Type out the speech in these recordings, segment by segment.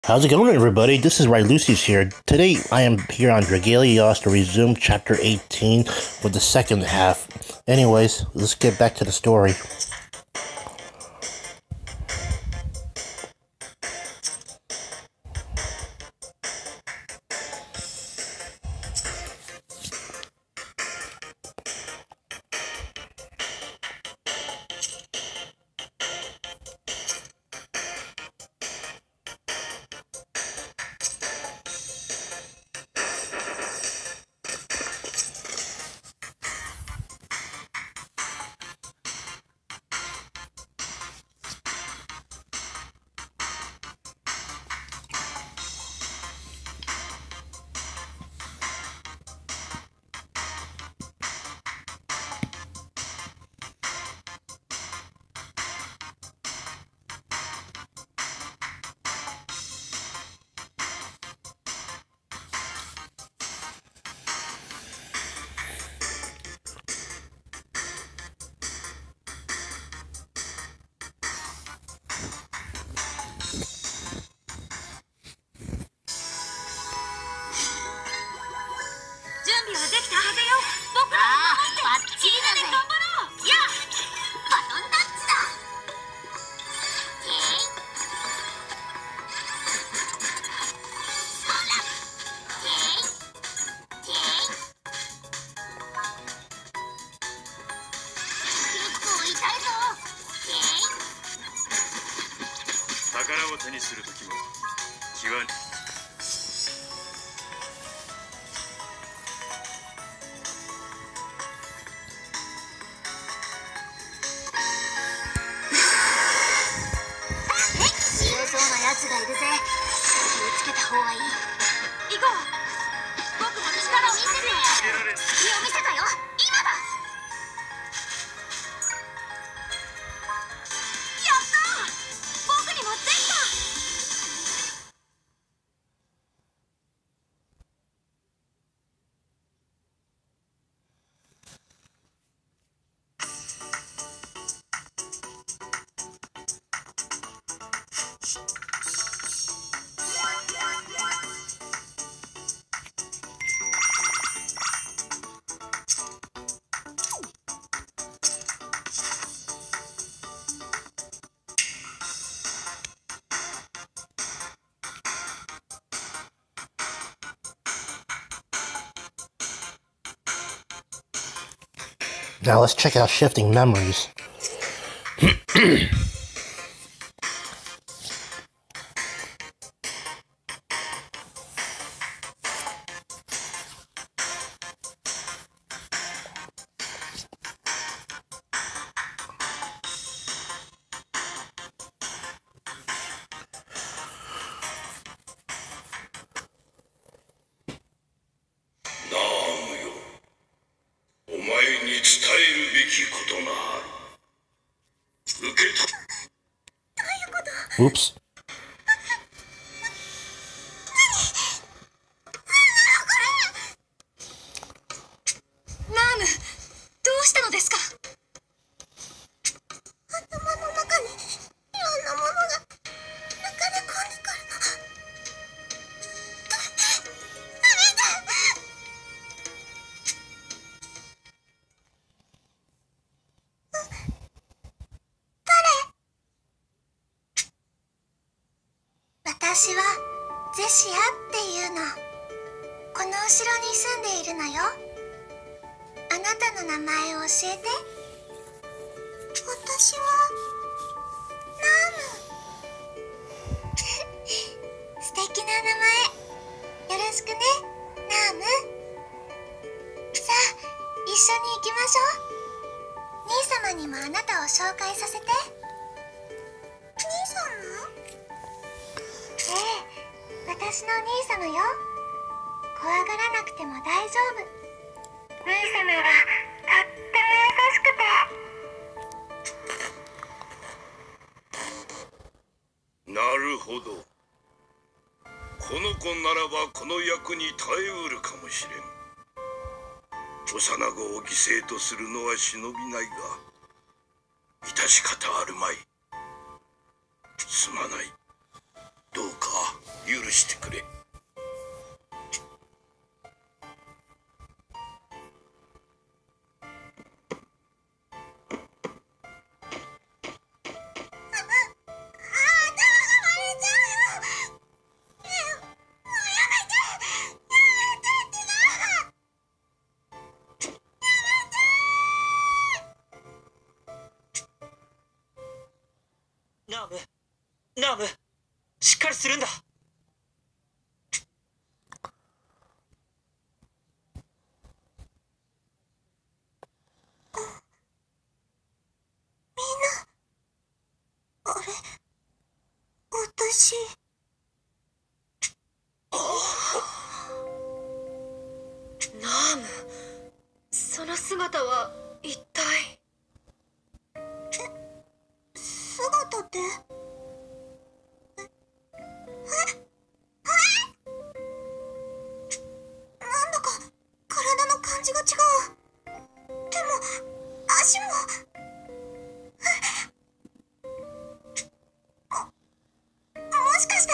How's it going, everybody? This is Rylucius here. Today, I am here on Dragalia to resume Chapter 18 with the second half. Anyways, let's get back to the story. Now let's check out Shifting Memories. Oops. 私はゼシアっていうの。このお城に住んでいるのよ。あなたの名前を教えて。私はナーム。素敵な名前。よろしくね、ナーム。さあ、一緒に行きましょう。兄様にもあなたを紹介させて。兄様？ええ、私の兄様よ。怖がらなくても大丈夫。兄様はとっても優しくて。なるほど。この子ならばこの役に耐えうるかもしれん。幼子を犠牲とするのは忍びないが、致し方あるまい。すまない。どうか許してくれ。 ナーム、しっかりするんだ。 私。 ナーム、その姿は一体。 姿ってなんだか体の感じが違う。でも足ももしかして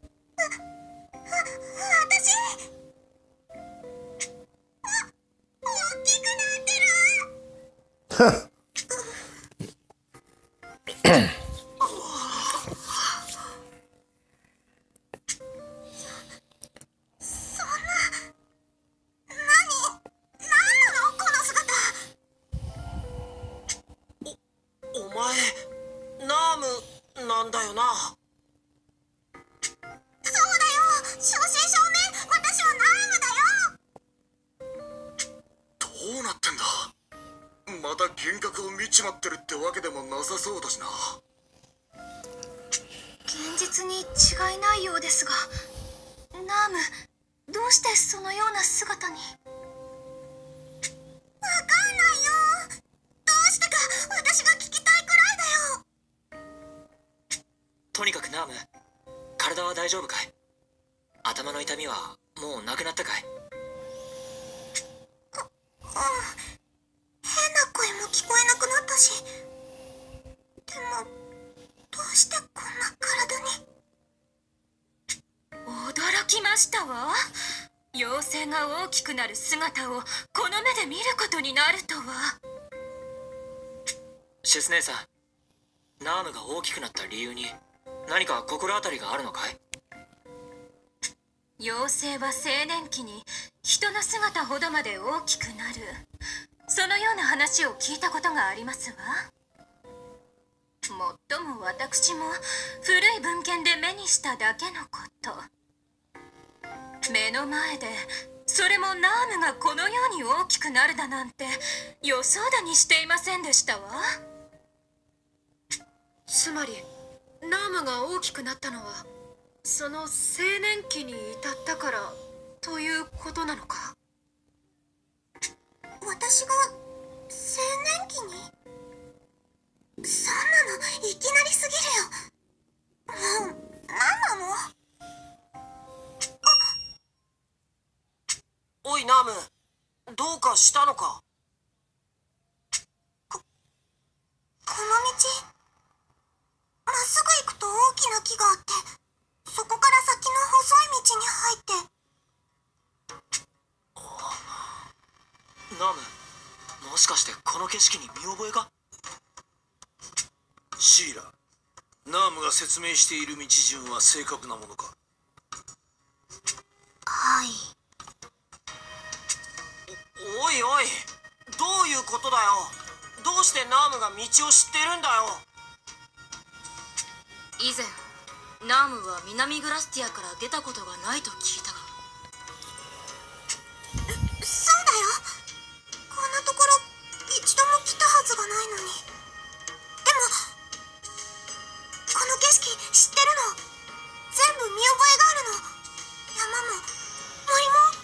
私大きくなってる。 お前、ナームなんだよな。 そうだよ、正真正銘私はナームだよ。 どうなってんだ。また幻覚を見ちまってるってわけでもなさそうだしな。 現実に違いないようですが、ナーム、どうしてそのような姿に。 わかんないよ。どうしてか私が聞きたいくらいだよ。 とにかくナーム、体は大丈夫かい？頭の痛みはもうなくなったかい？ 変な声も聞こえなくなったし。でもどうしてこんな体に。 驚きましたわ。妖精が大きくなる姿をこの目で見ることになるとは。 シス姉さん、ナームが大きくなった理由に何か心当たりがあるのかい？ 妖精は青年期に人の姿ほどまで大きくなる、そのような話を聞いたことがありますわ。もっとも私も古い文献で目にしただけのこと。目の前でそれもナームがこのように大きくなるだなんて予想だにしていませんでしたわ。つまりナームが大きくなったのはその青年期に至ったからということなのか。 私が青年期に。そんなのいきなりすぎるよ。もう何なの。 おいナーム、どうかしたのか？ この道まっすぐ行くと大きな木があって、そこから先の細い道に入って。 ナーム、もしかしてこの景色に見覚えが？ シーラ、ナームが説明している道順は正確なものか？ はい。 おいおい、どういうことだよ。どうしてナームが道を知ってるんだよ。 以前ナームは南グラスティアから出たことがないと聞いたが。 そうだよ。こんなところ一度も来たはずがないのに。でもこの景色知ってるの。全部見覚えがあるの。山も森も。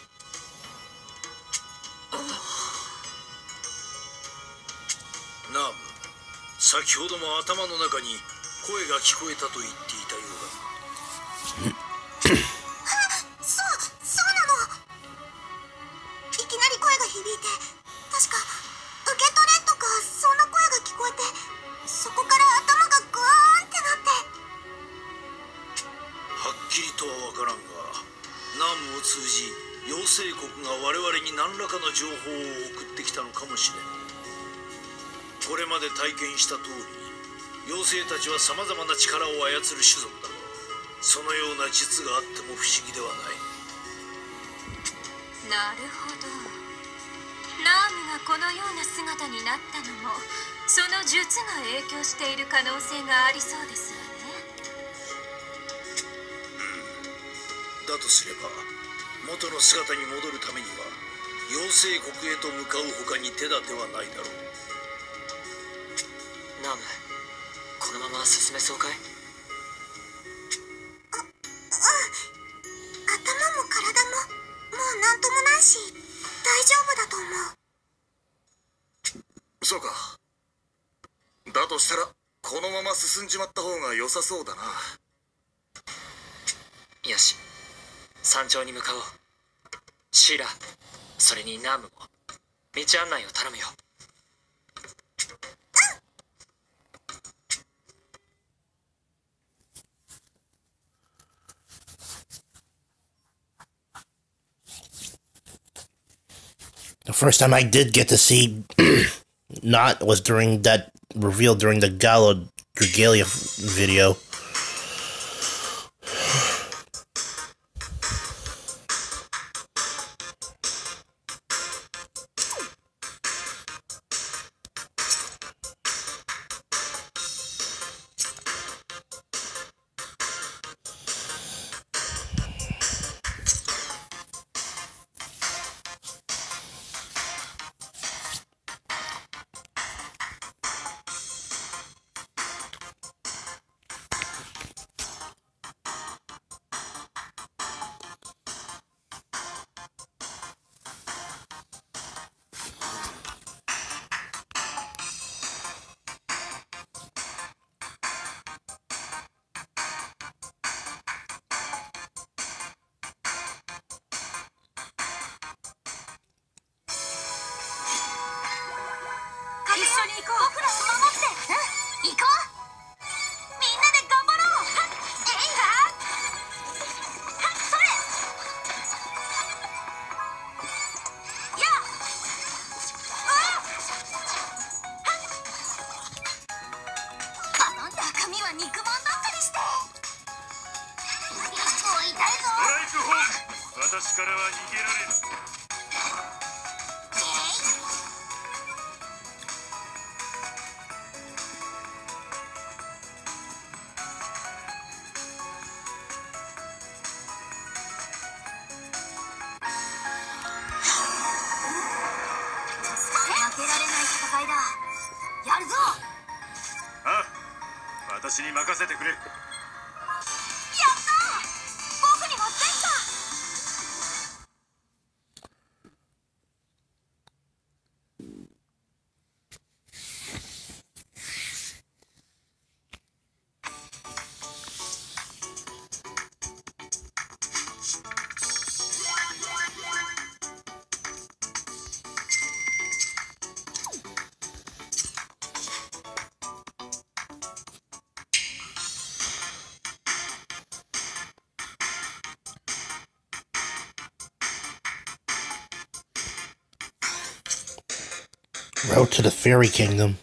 ナーム、先ほども頭の中に声が聞こえたと言っていたようだ。 そうなの。いきなり声が響いて、確か受け取れとかそんな声が聞こえて、そこから頭がグワーンってなって。 はっきりとはわからんが、ナムを通じ妖精国が我々に何らかの情報を送ってきたのかもしれん。これまで体験した通り、妖精たちはさまざまな力を操る種族だ。そのような術があっても不思議ではない。 なるほど。ナームがこのような姿になったのもその術が影響している可能性がありそうですわね。 だとすれば元の姿に戻るためには妖精国へと向かう他に手立てはないだろう。 ナーム、このまま進めそうかい？ 頭も体ももうなんともないし大丈夫だと思う。 そうか。だとしたらこのまま進んじまった方が良さそうだな。 よし、山頂に向かおう。シーラ、それにナームも道案内を頼むよ。 The first time I did get to see Not was during that reveal during the Gala Regalia video. Road to the Fairy Kingdom.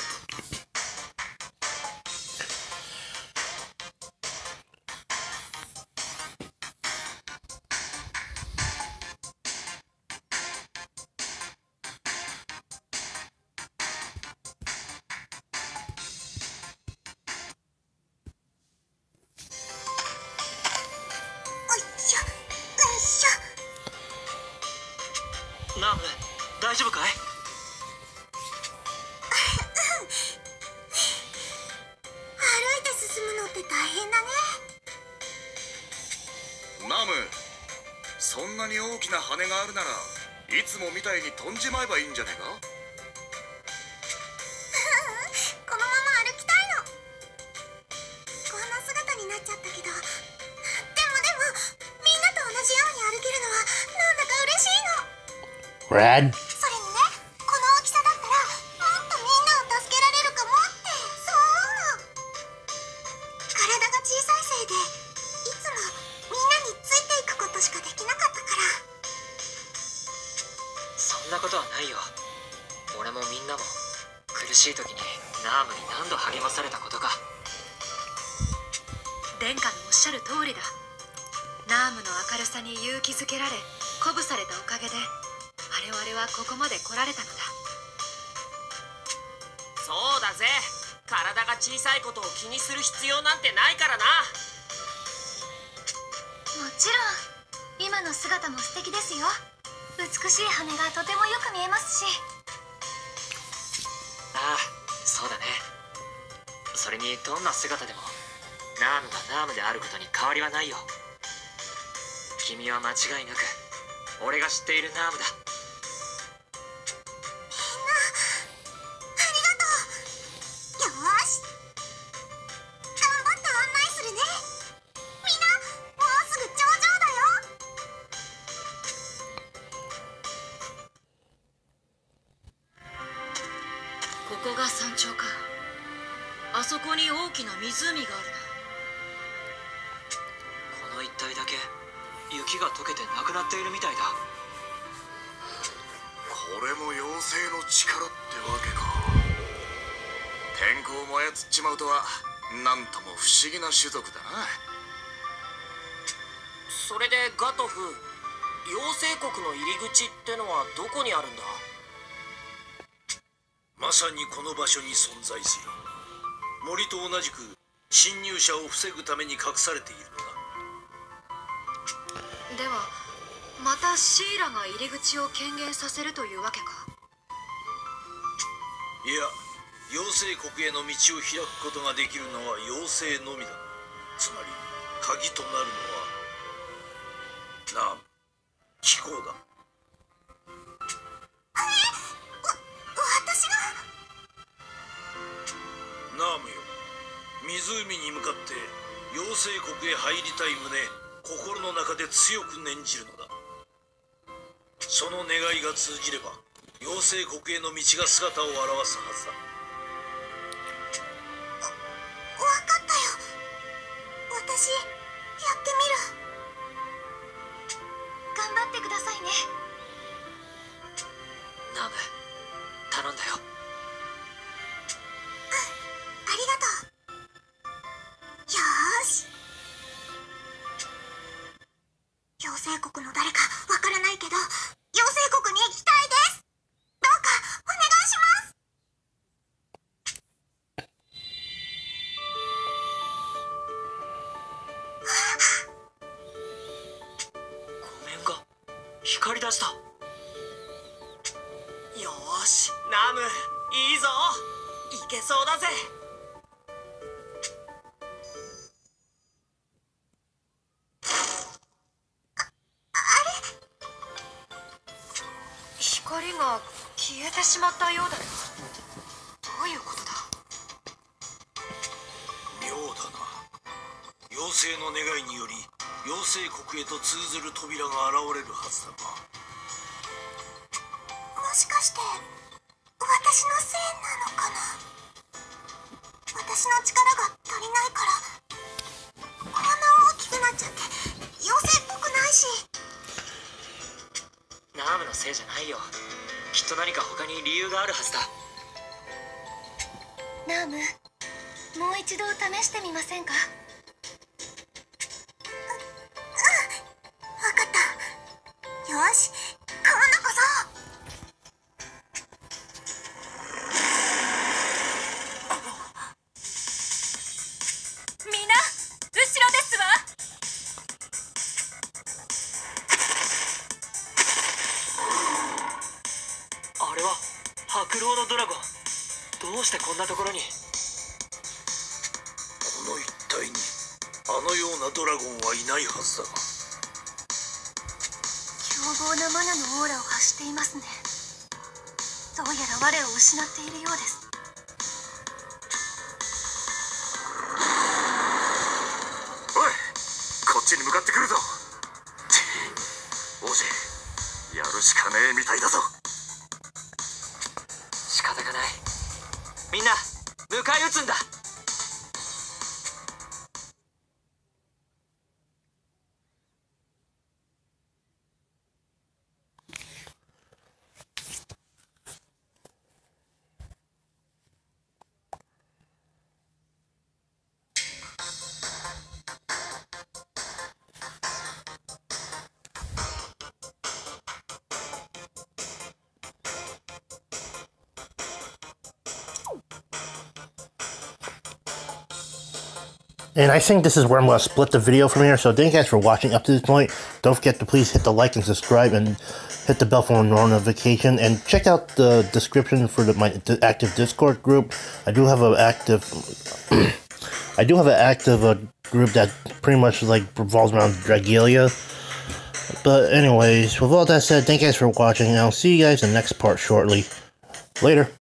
ナーム、大丈夫かい？ そんなに大きな羽があるならいつもみたいに飛んじまえばいいんじゃねえか？ このまま歩きたいの。こんな姿になっちゃったけど、でもみんなと同じように歩けるのはなんだか嬉しいの。 Rad? それにね、この大きさだったらもっとみんなを助けられるかもってそう思うの。体が小さいせいでいつもみんなにことはないよ。俺もみんなも苦しい時にナームに何度励まされたことか。 殿下のおっしゃる通りだ。ナームの明るさに勇気づけられ鼓舞されたおかげで我々はここまで来られたのだ。 そうだぜ。体が小さいことを気にする必要なんてないからな。 もちろん今の姿も素敵ですよ。美しい羽がとてもよく見えますし。 ああ、そうだね。それにどんな姿でもナームがナームであることに変わりはないよ。君は間違いなく俺が知っているナームだ。 よーし、頑張って案内するね。みんなもうすぐ頂上だよ。 ここが山頂か。あそこに大きな湖があるな。 この一帯だけ雪が溶けてなくなっているみたいだ。 これも妖精の力ってわけか。天候も操っちまうとはなんとも不思議な種族だな。 それでガトフ、妖精国の入り口ってのはどこにあるんだ？ まさにこの場所に存在する。森と同じく侵入者を防ぐために隠されているのだ。 ではまたシーラが入り口を権限させるというわけか。 いや、妖精国への道を開くことができるのは妖精のみだ。つまり鍵となるのはナーム、気候だ。 私が。 ナームよ、湖に向かって妖精国へ入りたい旨、心の中で強く念じるのだ。その願いが通じれば妖精国への道が姿を現すはずだ。 わかったよ。私やってみる。頑張ってくださいね。 ナーム、頼んだよ。 ありがとう。よーし。妖精国の誰かわからないけど妖精国に行きたいです。どうかお願いします。 湖面が光り出した。 よーし、ナム、いいぞ。いけそうだぜ。 光が消えてしまったようだな。どういうことだ。 妙だな。妖精の願いにより妖精国へと通ずる扉が現れるはずだが。 もしかして私のせいなのかな。私の力が足りないからこんな大きくなっちゃって妖精っぽくないし。 ナームのせいじゃないよ。きっと何か他に理由があるはずだ。 ナーム、もう一度試してみませんか。わかった。よし、今度こそ。 みんな後ろですわ。 あれは白狼のドラゴン。どうしてこんなところに。 この一帯にあのようなドラゴンはいないはずだが。 凶暴なマナのオーラを発していますね。どうやら我を失っているようです。 おい、こっちに向かってくるぞ。王子、やるしかねえみたいだぞ。 仕方がない。みんな迎え撃つんだ。 And I think this is where I'm going to split the video from here. So thank you guys for watching up to this point. Don't forget to please hit the like and subscribe and hit the bell for notification. And check out the description for my active Discord group. I do have an active group that pretty much like revolves around Dragalia. But anyways, with all that said, thank you guys for watching, and I'll see you guys in the next part shortly. Later.